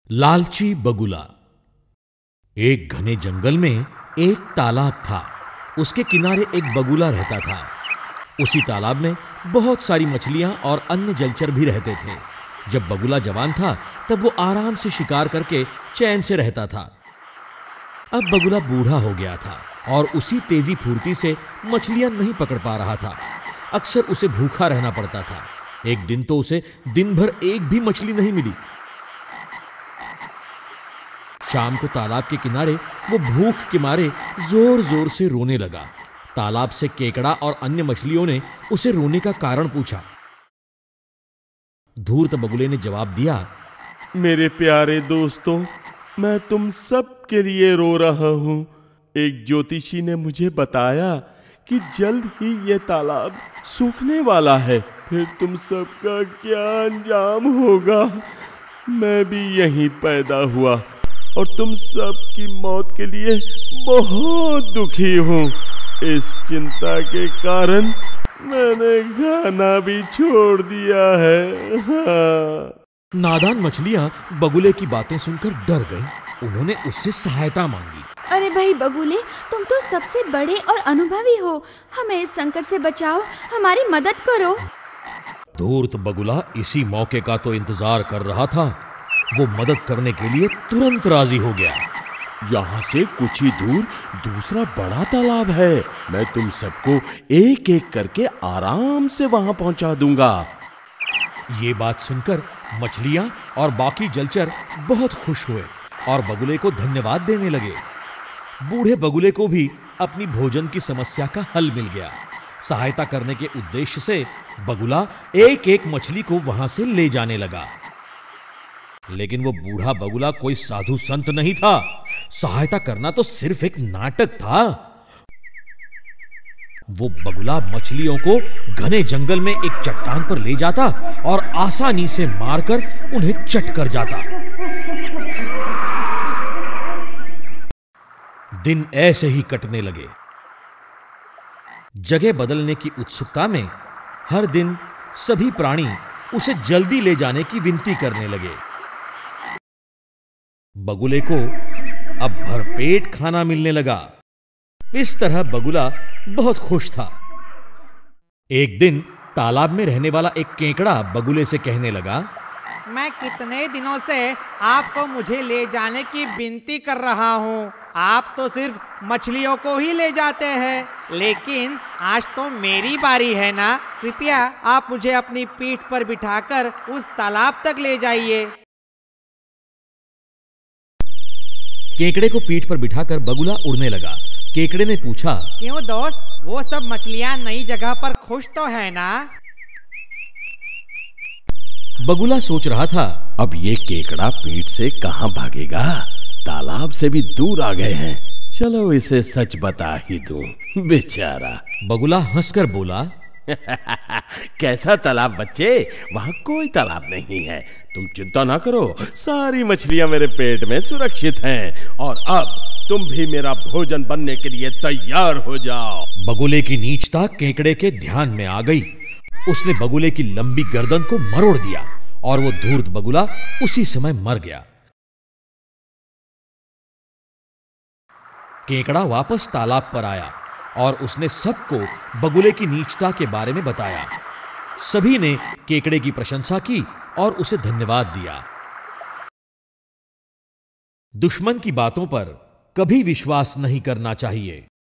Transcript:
लालची बगुला। एक घने जंगल में एक तालाब था। उसके किनारे एक बगुला रहता था। उसी तालाब में बहुत सारी मछलियां और अन्य जलचर भी रहते थे। जब बगुला जवान था तब वो आराम से शिकार करके चैन से रहता था। अब बगुला बूढ़ा हो गया था और उसी तेजी फुर्ती से मछलियां नहीं पकड़ पा रहा था। अक्सर उसे भूखा रहना पड़ता था। एक दिन तो उसे दिन भर एक भी मछली नहीं मिली। शाम को तालाब के किनारे वो भूख के मारे जोर जोर से रोने लगा। तालाब से केकड़ा और अन्य मछलियों ने उसे रोने का कारण पूछा। धूर्त बगुले ने जवाब दिया, मेरे प्यारे दोस्तों, मैं तुम सब के लिए रो रहा हूं। एक ज्योतिषी ने मुझे बताया कि जल्द ही यह तालाब सूखने वाला है। फिर तुम सबका क्या अंजाम होगा। मैं भी यहीं पैदा हुआ और तुम सब की मौत के लिए बहुत दुखी हूँ। इस चिंता के कारण मैंने खाना भी छोड़ दिया है। हाँ। नादान मछलियां बगुले की बातें सुनकर डर गईं। उन्होंने उससे सहायता मांगी। अरे भाई बगुले, तुम तो सबसे बड़े और अनुभवी हो। हमें इस संकट से बचाओ, हमारी मदद करो। धूर्त बगुला इसी मौके का तो इंतजार कर रहा था। वो मदद करने के लिए तुरंत राजी हो गया। यहाँ से कुछ ही दूर दूसरा बड़ा तालाब है। मैं तुम सबको एक एक करके आराम से वहां पहुंचा दूंगा। ये बात सुनकर मछलियां और बाकी जलचर बहुत खुश हुए और बगुले को धन्यवाद देने लगे। बूढ़े बगुले को भी अपनी भोजन की समस्या का हल मिल गया। सहायता करने के उद्देश्य से बगुला एक एक मछली को वहां से ले जाने लगा। लेकिन वो बूढ़ा बगुला कोई साधु संत नहीं था। सहायता करना तो सिर्फ एक नाटक था। वो बगुला मछलियों को घने जंगल में एक चट्टान पर ले जाता और आसानी से मारकर उन्हें चट कर जाता। दिन ऐसे ही कटने लगे। जगह बदलने की उत्सुकता में हर दिन सभी प्राणी उसे जल्दी ले जाने की विनती करने लगे। बगुले को अब भरपेट खाना मिलने लगा। इस तरह बगुला बहुत खुश था। एक दिन तालाब में रहने वाला एक केकड़ा बगुले से कहने लगा, मैं कितने दिनों से आपको मुझे ले जाने की विनती कर रहा हूँ। आप तो सिर्फ मछलियों को ही ले जाते हैं, लेकिन आज तो मेरी बारी है ना। कृपया आप मुझे अपनी पीठ पर बिठाकर उस तालाब तक ले जाइए। केकड़े को पीठ पर बिठाकर बगुला उड़ने लगा। केकड़े ने पूछा, क्यों दोस्त, वो सब मछलियाँ नई जगह पर खुश तो है ना? बगुला सोच रहा था, अब ये केकड़ा पीठ से कहाँ भागेगा। तालाब से भी दूर आ गए हैं। चलो इसे सच बता ही दूं। बेचारा। बगुला हंसकर बोला, कैसा तालाब बच्चे, वहां कोई तालाब नहीं है। तुम चिंता ना करो, सारी मछलियां मेरे पेट में सुरक्षित हैं और अब तुम भी मेरा भोजन बनने के लिए तैयार हो जाओ। बगुले की नीचता केकड़े के ध्यान में आ गई। उसने बगुले की लंबी गर्दन को मरोड़ दिया और वो धूर्त बगुला उसी समय मर गया। केकड़ा वापस तालाब पर आया और उसने सबको बगुले की नीचता के बारे में बताया। सभी ने केकड़े की प्रशंसा की और उसे धन्यवाद दिया। दुश्मन की बातों पर कभी विश्वास नहीं करना चाहिए।